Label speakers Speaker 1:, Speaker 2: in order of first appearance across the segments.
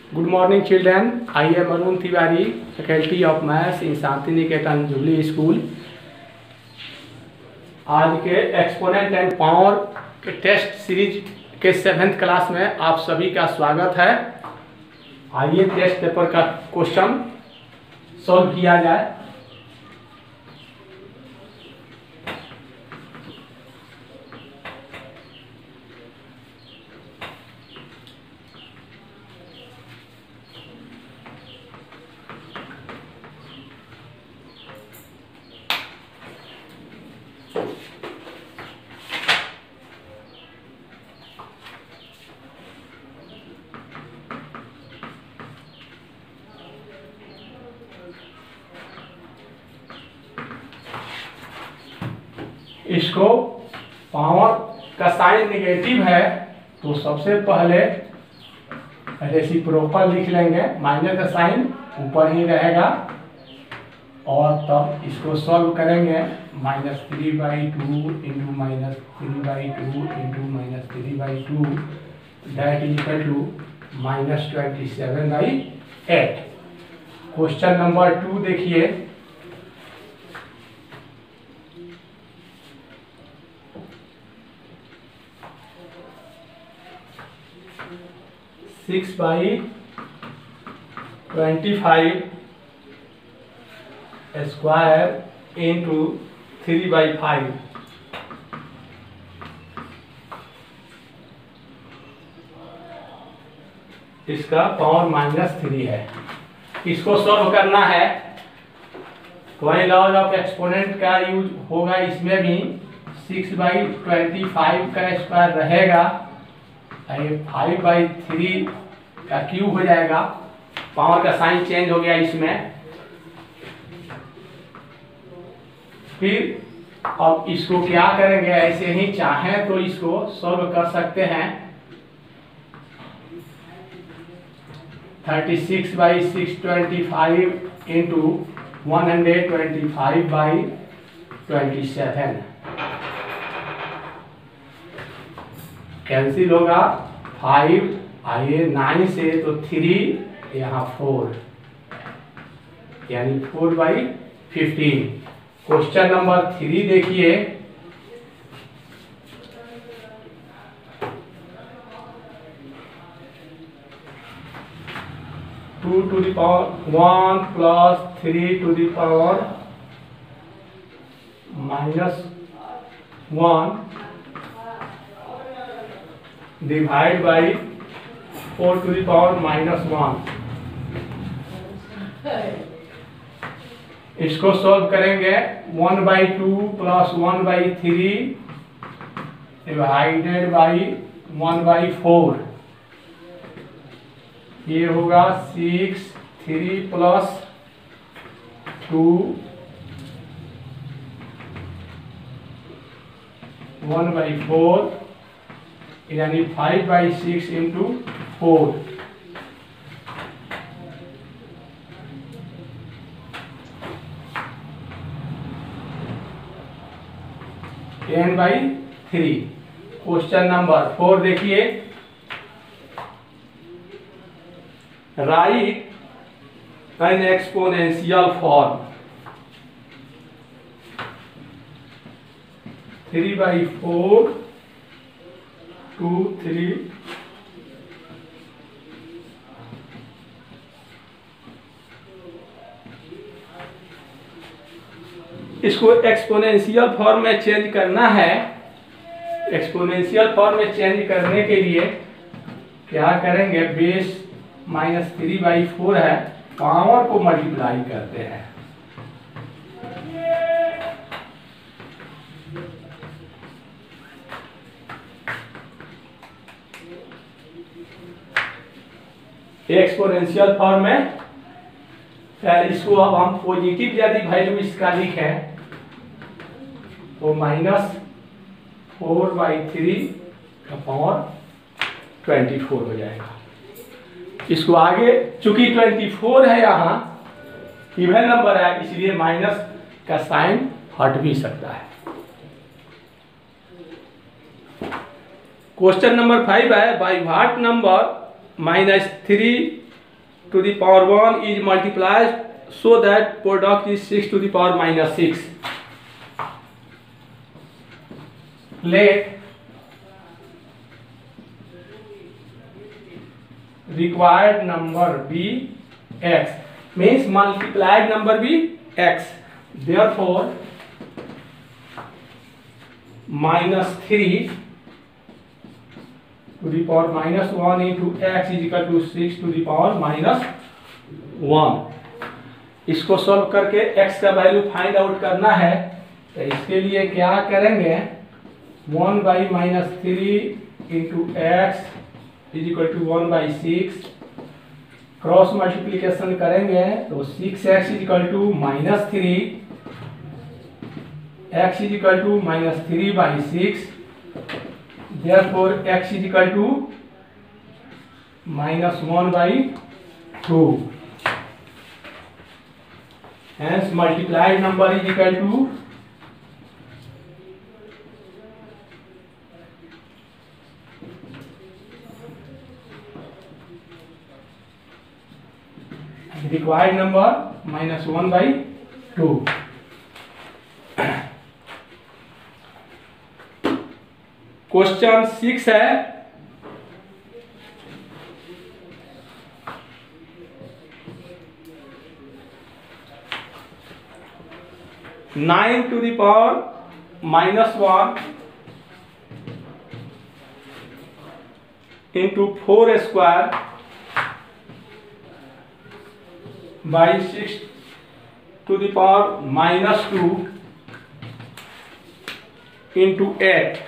Speaker 1: Good morning children, I am Arun Tiwari, faculty of Maths in Shanti Niketan jubilee school. आज के exponent and power के test series के 7th class में आप सभी का स्वागत है। आइए टेस्ट पेपर का क्वेश्चन सॉल्व किया जाए। इसको पावर का साइन नेगेटिव है तो सबसे पहले रेसिप्रोकल लिख लेंगे, माइनस का साइन ऊपर ही रहेगा और तब इसको सॉल्व करेंगे। -3/2 into -3/2 into -3/2 that is equal to -27/8। Question number 2 देखिए। सिक्स बाई 25 स्क्वायर इंटू 3/5 इसका पावर -3 है। इसको सॉल्व करना है। वही लॉज ऑफ एक्सपोनेंट का यूज होगा। इसमें भी 6/25 का स्क्वायर रहेगा, 5/3 का क्यूब हो जाएगा। पावर का साइन चेंज हो गया इसमें। फिर अब इसको क्या करेंगे, ऐसे ही चाहें तो इसको सॉल्व कर सकते हैं। 36/625 इंटू 125/27 कैंसिल होगा। 5 आइए 9 से तो 3 यहाँ 4 यानी 4/15। क्वेश्चन नंबर 3 देखिए। Two to the power 1 plus 3 to the power -1 divide by 4 to the power -1। इसको सॉल्व करेंगे। 1/2 प्लस 1/3 डिवाइडेड बाई 1/4। ये होगा 6 3 प्लस 2 1/4 यानी 5/6 इंटू 4 10/3। क्वेश्चन नंबर 4 देखिए। राइट एन एक्सपोनेंशियल फॉर्म 3/4 2 3 इसको एक्सपोनेंशियल फॉर्म में चेंज करना है। एक्सपोनेंशियल फॉर्म में चेंज करने के लिए क्या करेंगे, बेस -3/4 है, पावर को मल्टीप्लाई करते हैं। एक्सपोनेंशियल फॉर्म में इसको अब हम पॉजिटिव यदि वैल्यू इसका लिखें तो -4/3 का पावर 24 हो जाएगा। इसको आगे चूंकि 24 है, यहाँ इवन नंबर है, इसलिए माइनस का साइन हट भी सकता है। क्वेश्चन नंबर 5 है, by what number -3
Speaker 2: to the power 1 is multiplied so that product is 6 to the power minus 6.
Speaker 1: Let required number be x, means multiplied number be x. Therefore minus 3 to the power minus 1 into x is equal to 6 to the power minus 1. इसको solve करके x का value find out करना है। तो इसके लिए क्या करेंगे, 1 by minus 3 into x is equal to 1 by 6, cross multiplication करेंगे तो 6x is equal to minus 3, x is equal to minus 3 by 6, therefore x is equal to minus 1 by 2. Hence multiplied number is equal to required number minus 1 by 2.
Speaker 2: Question 6 है, nine to the power minus 1 into 4 square by 6 to the power minus 2 into 8।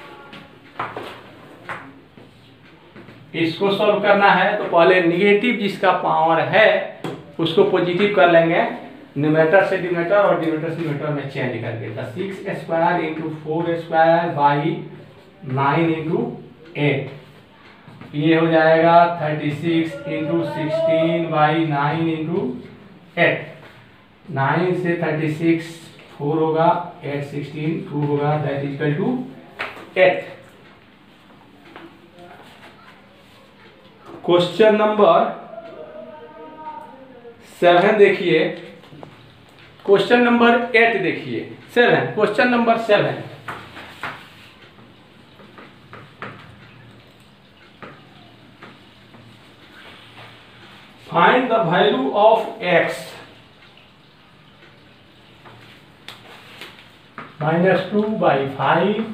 Speaker 2: इसको solve करना है तो पहले negative जिसका power है उसको positive कर लेंगे, न्यूमरेटर से डिनोमिनेटर और डिनोमिनेटर से न्यूमरेटर में चेंज करके। तो 6 square into 4 square by 9 into 8, ये हो जाएगा 36 इंटू 16 बाई 9 इंटू 8। 9 से 36 4 होगा, 8 16 2 होगा, that is equal to 8। Question number 7 देखिए, क्वेश्चन नंबर 8 देखिए, 7 question number 7। Find the value of x
Speaker 1: minus 2 by 5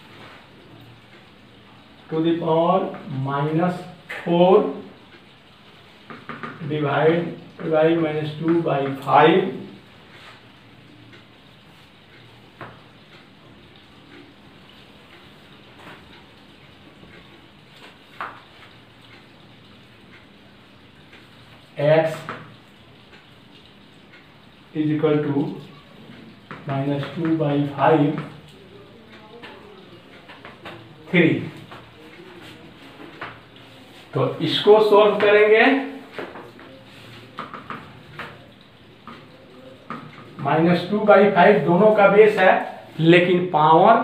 Speaker 1: to the power minus 4 divided by minus 2 by 5 x is equal to minus 2 by 5 3। तो इसको solve करेंगे, minus 2 by 5 दोनों का base है, लेकिन power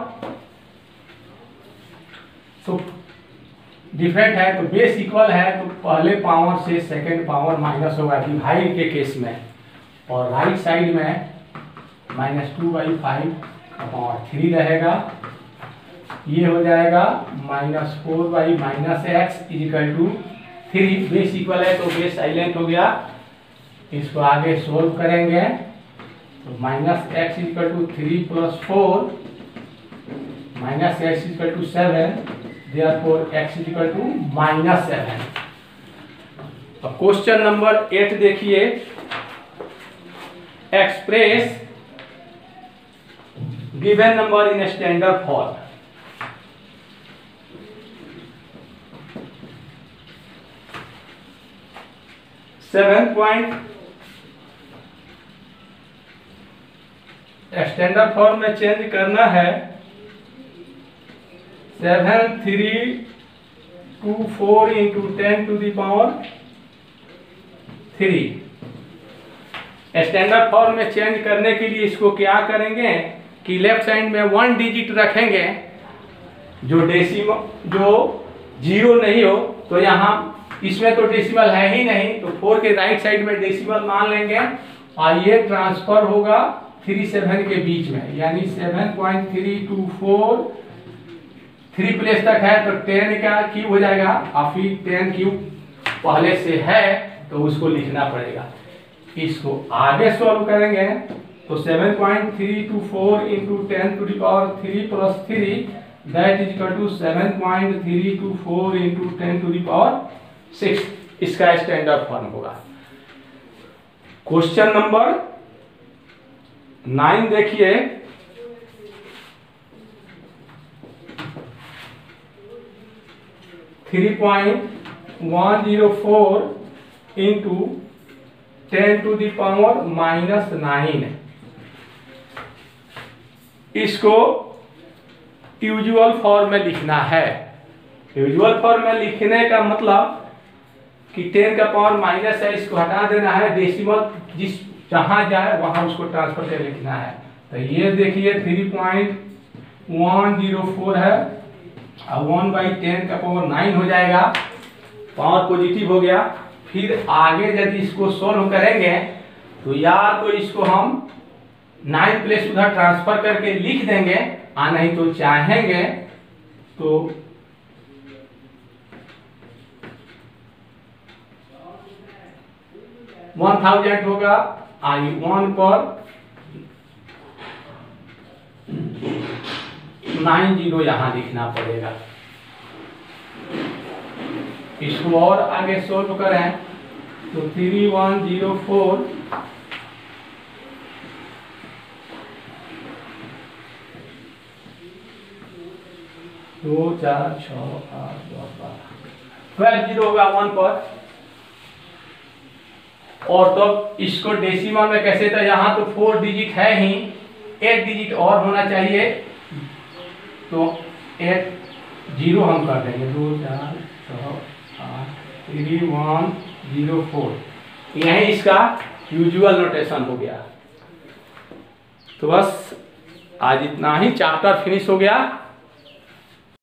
Speaker 1: तो डिफरेंट है, तो बेस इक्वल है तो पहले पावर से सेकंड पावर माइनस होगा डिवाइड के केस में, और राइट साइड में माइनस 2 बाई 5 का पावर 3 रहेगा। ये हो जाएगा minus 4 by minus x is equal to 3। Base equal है तो बेस साइलेंट हो गया। इसको आगे सोल्व करेंगे तो minus x is equal to 3 plus 4 minus x is equal to 7, therefore x is equal to minus 7।
Speaker 2: अब क्वेश्चन नंबर 8 देखिए, express given number in standard form. Standard form में चेंज करना है। 7 3 2 4 into 10 to the power 3। Standard form में change करने के लिए इसको क्या करेंगे कि लेफ्ट साइड में 1 डिजिट रखेंगे, जो डेसिमल जो जीरो नहीं हो तो यहाँ इसमें तो डेसिमल है ही नहीं, तो 4 के राइट साइड में डेसिमल मान लेंगे और ये ट्रांसफर होगा 3 7 के बीच में, यानी 7.324 3 प्लेस तक है तो 10 का क्यूब हो जाएगा और फिर 10 क्यूब पहले से है तो उसको लिखना पड़ेगा। इसको आगे सॉल्व करेंगे तो 7.324 into 10 to the power 3 plus 3 that is equal to 7.324 into 10 to the power 6, इसका स्टैंडर्ड फॉर्म होगा। क्वेश्चन नंबर 9 देखिए, (3.104 इंटू 10 टू द पावर -9) इसको यूजुअल फॉर्म में लिखना है। यूजुअल फॉर्म में लिखने का मतलब कि 10 का पावर माइनस है, इसको हटा देना है, डेसिमल जिस जहां जाए वहां उसको ट्रांसफर कर लिखना है। तो ये देखिए 3.104 है और 1/10 का पावर 9 हो जाएगा, पावर पॉजिटिव हो गया। फिर आगे यदि इसको सोल्व करेंगे तो या तो इसको हम 9 प्लेस उधर ट्रांसफर करके लिख देंगे और नहीं तो चाहेंगे तो 1000 होगा I1 पर 90 यहां लिखना पड़ेगा। इसको और आगे सोल्व करें तो 3104 2 4 6 8 10 12 0 होगा 1 पर। और तो इसको डेसिमल में कैसे था, यहाँ तो 4 डिजिट है ही, 1 डिजिट और होना चाहिए तो 8 0 हम कर देंगे 2 4 6 8 3104, यही इसका यूजुअल नोटेशन हो गया। तो बस आज इतना ही, चैप्टर फिनिश हो गया।